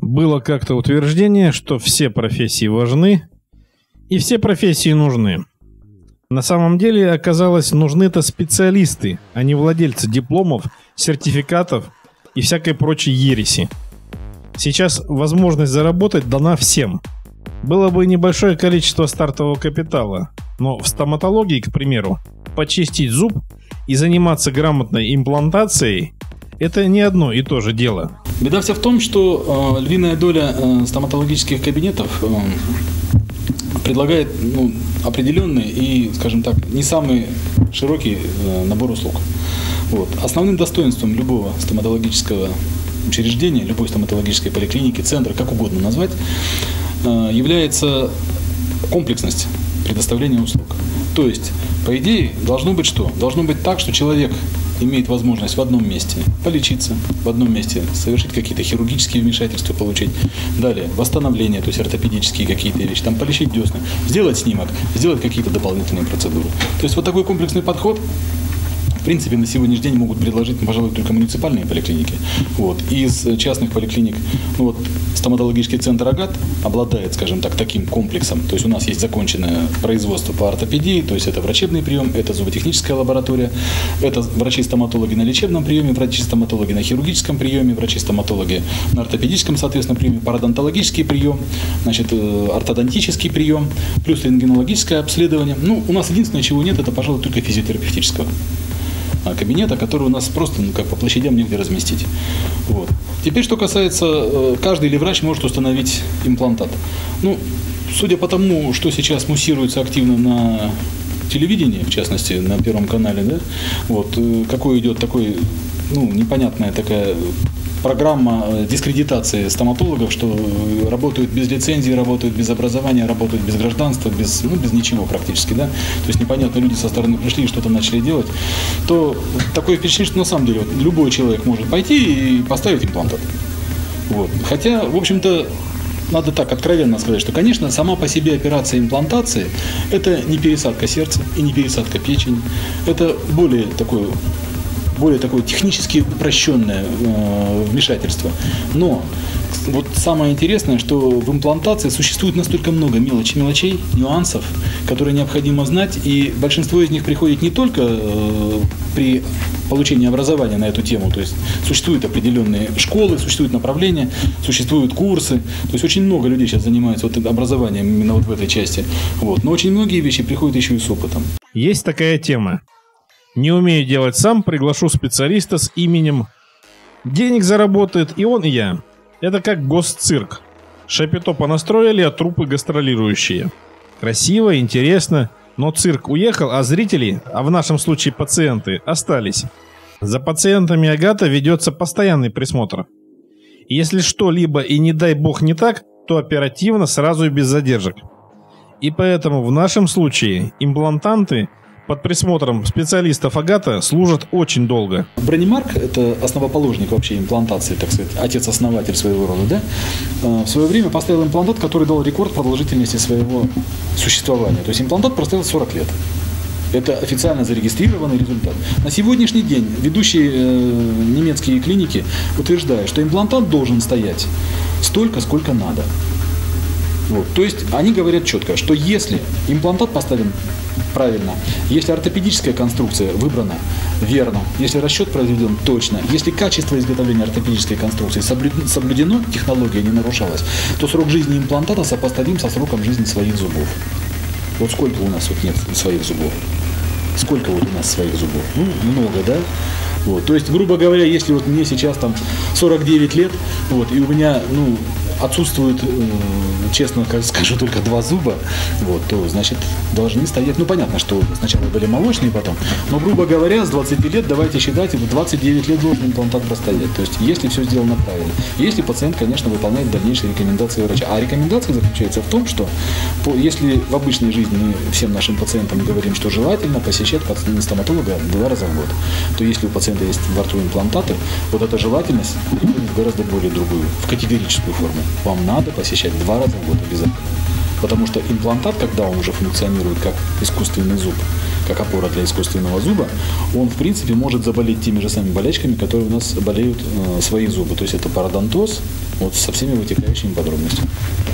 Было как-то утверждение, что все профессии важны и все профессии нужны. На самом деле, оказалось, нужны-то специалисты, а не владельцы дипломов, сертификатов и всякой прочей ереси. Сейчас возможность заработать дана всем. Было бы небольшое количество стартового капитала, но в стоматологии, к примеру, почистить зуб и заниматься грамотной имплантацией – это не одно и то же дело. Беда вся в том, что львиная доля стоматологических кабинетов предлагает определенный и, скажем так, не самый широкий набор услуг. Вот. Основным достоинством любого стоматологического учреждения, любой стоматологической поликлиники, центра, как угодно назвать, является комплексность предоставления услуг. То есть, по идее, должно быть что? Должно быть так, что человек имеет возможность в одном месте полечиться, в одном месте совершить какие-то хирургические вмешательства, получить. Далее, восстановление, то есть ортопедические какие-то вещи, там полечить десны, сделать снимок, сделать какие-то дополнительные процедуры. То есть, вот такой комплексный подход, в принципе, на сегодняшний день могут предложить, пожалуй, только муниципальные поликлиники. Вот. Из частных поликлиник, стоматологический центр «Агат» обладает, скажем так, таким комплексом. То есть у нас есть законченное производство по ортопедии, то есть это врачебный прием, это зуботехническая лаборатория, это врачи-стоматологи на лечебном приеме, врачи-стоматологи на хирургическом приеме, врачи-стоматологи на ортопедическом, соответственно, приеме, пародонтологический прием, ортодонтический прием, плюс рентгенологическое обследование. У нас единственное, чего нет, это, пожалуй, только физиотерапевтического кабинета, который у нас просто по площадям негде разместить. Вот. Теперь, что касается, каждый ли врач может установить имплантат. Судя по тому, что сейчас муссируется активно на телевидении, в частности, на Первом канале, какой идет такой, непонятная такая программа дискредитации стоматологов, что работают без лицензии, работают без образования, работают без гражданства, без ничего практически, да. То есть непонятно, люди со стороны пришли и что-то начали делать, то такое впечатление, что на самом деле любой человек может пойти и поставить имплантат. Вот. Хотя, в общем-то, надо так откровенно сказать, что, конечно, сама по себе операция имплантации – это не пересадка сердца и не пересадка печени, это более такое технически упрощенное вмешательство. Но вот самое интересное, что в имплантации существует настолько много мелочей, нюансов, которые необходимо знать, и большинство из них приходит не только при получении образования на эту тему, то есть существуют определенные школы, существуют направления, существуют курсы, то есть очень много людей сейчас занимаются образованием именно в этой части, но очень многие вещи приходят еще и с опытом. Есть такая тема. Не умею делать сам, приглашу специалиста с именем. Денег заработает и он, и я. Это как госцирк. Шапито понастроили, а трупы гастролирующие. Красиво, интересно, но цирк уехал, а зрители, а в нашем случае пациенты, остались. За пациентами Агата ведется постоянный присмотр. И если что-либо и не дай бог не так, то оперативно, сразу и без задержек. И поэтому в нашем случае имплантанты под присмотром специалистов Агата служат очень долго. Бронимарк – это основоположник вообще имплантации, так сказать, отец-основатель своего рода, в свое время поставил имплантат, который дал рекорд продолжительности своего существования. То есть имплантат простоял 40 лет. Это официально зарегистрированный результат. На сегодняшний день ведущие немецкие клиники утверждают, что имплантат должен стоять столько, сколько надо. То есть они говорят четко, что если имплантат поставлен правильно, если ортопедическая конструкция выбрана верно, если расчет произведен точно, если качество изготовления ортопедической конструкции соблюдено, технология не нарушалась, то срок жизни имплантата сопоставим со сроком жизни своих зубов. Вот сколько у нас нет своих зубов? Сколько у нас своих зубов? Много, да? То есть, грубо говоря, если мне сейчас 49 лет, и у меня, отсутствует, честно скажу, только 2 зуба, то, значит, должны стоять, понятно, что сначала были молочные потом, но, грубо говоря, с 20 лет, давайте считать, 29 лет должен имплантат простоять, то есть, если все сделано правильно, если пациент, конечно, выполняет дальнейшие рекомендации врача. А рекомендация заключается в том, что если в обычной жизни мы всем нашим пациентам говорим, что желательно посещать стоматолога 2 раза в год, то если у пациента есть во рту имплантаты, эта желательность переходит в гораздо более другую, в категорическую форму. Вам надо посещать 2 раза в год обязательно. Потому что имплантат, когда он уже функционирует как искусственный зуб, как опора для искусственного зуба, он, в принципе, может заболеть теми же самыми болячками, которые у нас болеют свои зубы. То есть это пародонтоз, вот со всеми вытекающими подробностями.